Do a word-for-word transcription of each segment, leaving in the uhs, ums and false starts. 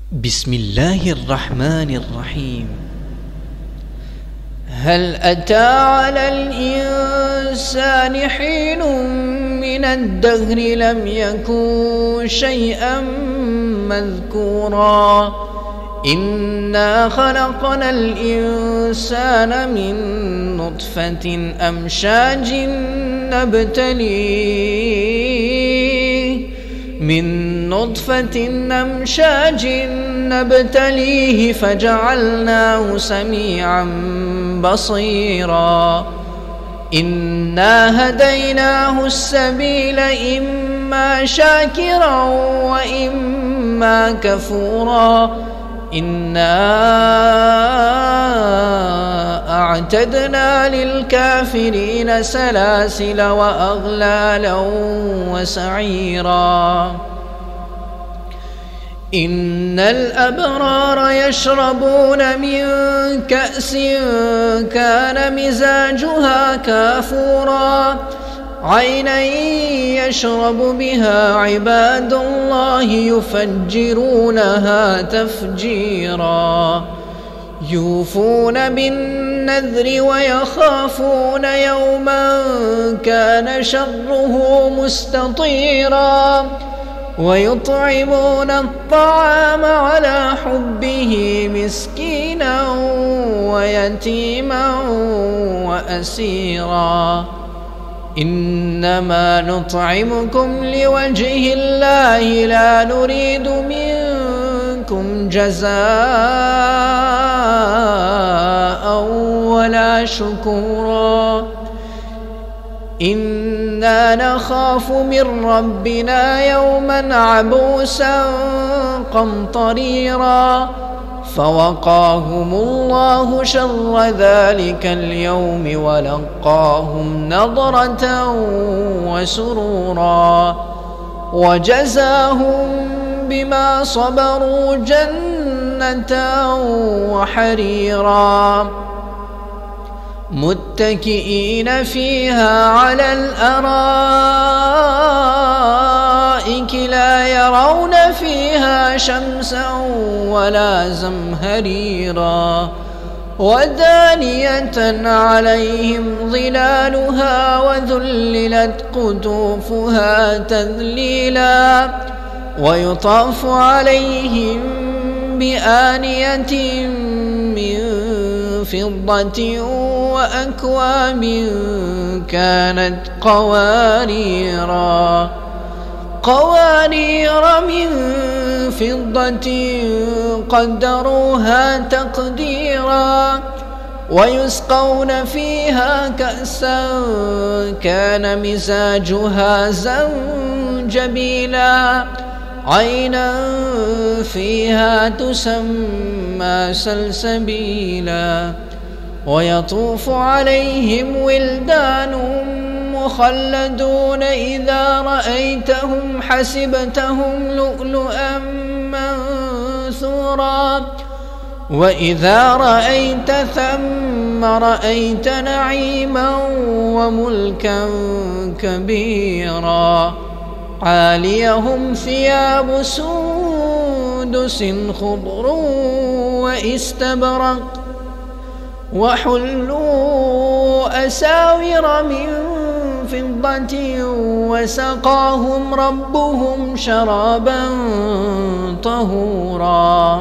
بسم الله الرحمن الرحيم. هل أتى على الإنسان حين من الدهر لم يكن شيئا مذكورا إنا خلقنا الإنسان من نطفة أمشاج نبتليه من نطفة أمشاج نبتليه فجعلناه سميعا بصيرا إنا هديناه السبيل إما شاكرا وإما كفورا إنا أعتدنا للكافرين سلاسل وأغلالا وسعيرا إن الأبرار يشربون من كأس كان مزاجها كافورا عينا يشرب بها عباد الله يفجرونها تفجيرا يوفون بالنذر ويخافون يوما كان شره مستطيرا ويطعمون الطعام على حبه مسكينا ويتيما وأسيرا إنما نطعمكم لوجه الله لا نريد منكم جزاء ولا شكورا إنا نخاف من ربنا يوما عبوسا قمطريرا فوقاهم الله شر ذلك اليوم ولقاهم نضرة وسرورا وجزاهم بما صبروا جنة وحريرا متكئين فيها على الأرائك لا يرون فيها شمسا ولا زمهريرا ودانية عليهم ظلالها وذللت قطوفها تذليلا ويطاف عليهم بآنية من فضة وأكواب كانت قواريرا قوارير من فضة قدروها تقديرا ويسقون فيها كأسا كان مزاجها زنجبيلا عينا فيها تسمى سلسبيلا ويطوف عليهم ولدان مخلدون إذا رأيتهم حسبتهم لؤلؤا منثورا وإذا رأيت ثم رأيت نعيما وملكا كبيرا عاليهم ثياب سندس خضر واستبرق وحلوا أساور من فضة وسقاهم ربهم شرابا طهورا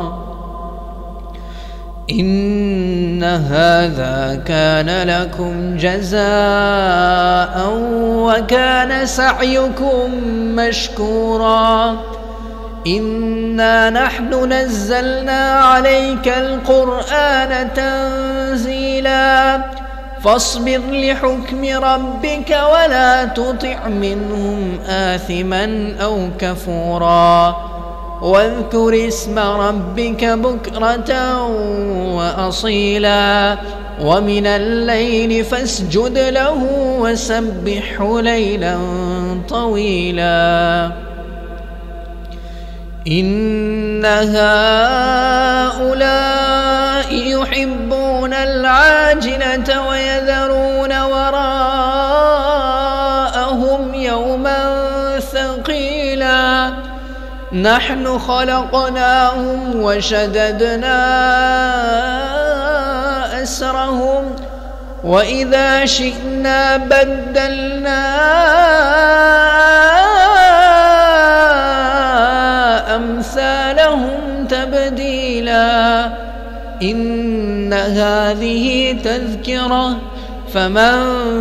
إن هذا كان لكم جزاء وكان سعيكم مشكورا إنا نحن نزلنا عليك القرآن تنزيلا فاصبر لحكم ربك ولا تطع منهم آثما أو كفورا واذكر اسم ربك بكرة وأصيلا ومن الليل فاسجد له وسبحه ليلا طويلا إن هؤلاء يحبون العاجلة ويذرون وراءهم يوما ثقيلا نحن خلقناهم وشددنا أسرهم وإذا شئنا بدلنا أمثالهم تبديلا إن هذه تذكرة فمن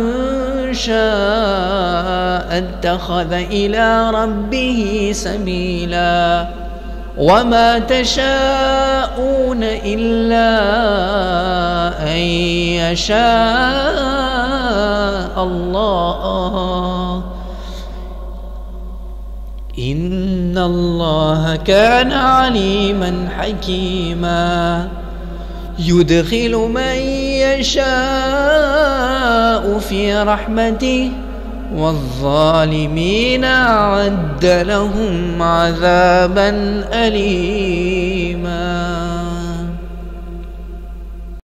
شاء اتخذ إلى ربه سبيلا وما تشاءون إلا أن يشاء الله إن الله كان عليما حكيما يدخل من يشاء في رحمته والظالمين أعد لهم عذابا أليما.